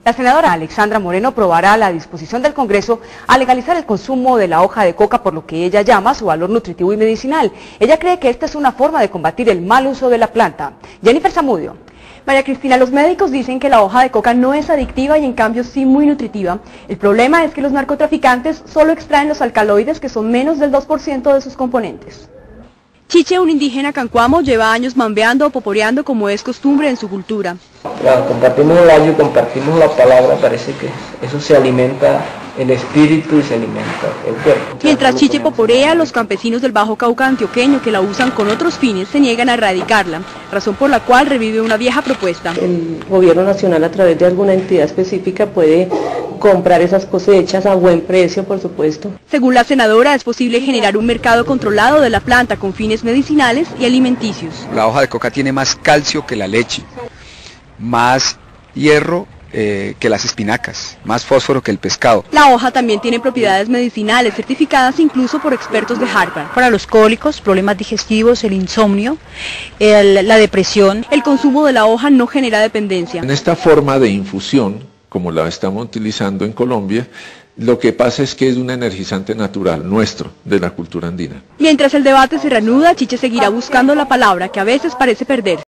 La senadora Alexandra Moreno aprobará la disposición del Congreso a legalizar el consumo de la hoja de coca por lo que ella llama su valor nutritivo y medicinal. Ella cree que esta es una forma de combatir el mal uso de la planta. Jennifer Zamudio. María Cristina, los médicos dicen que la hoja de coca no es adictiva y en cambio sí muy nutritiva. El problema es que los narcotraficantes solo extraen los alcaloides, que son menos del 2% de sus componentes. Chiche, un indígena cancuamo, lleva años mambeando o poporeando como es costumbre en su cultura. Claro, compartimos el gallo, compartimos la palabra, parece que eso se alimenta el espíritu y se alimenta el cuerpo. Mientras Chiche poporea, los campesinos del Bajo Cauca antioqueño que la usan con otros fines se niegan a erradicarla, razón por la cual revive una vieja propuesta. El gobierno nacional a través de alguna entidad específica puede comprar esas cosechas a buen precio, por supuesto. Según la senadora, es posible generar un mercado controlado de la planta con fines medicinales y alimenticios. La hoja de coca tiene más calcio que la leche, más hierro que las espinacas, más fósforo que el pescado. La hoja también tiene propiedades medicinales certificadas incluso por expertos de Harvard. Para los cólicos, problemas digestivos, el insomnio, la depresión. El consumo de la hoja no genera dependencia. En esta forma de infusión, como la estamos utilizando en Colombia, lo que pasa es que es un energizante natural nuestro, de la cultura andina. Mientras el debate se reanuda, Chiche seguirá buscando la palabra que a veces parece perder.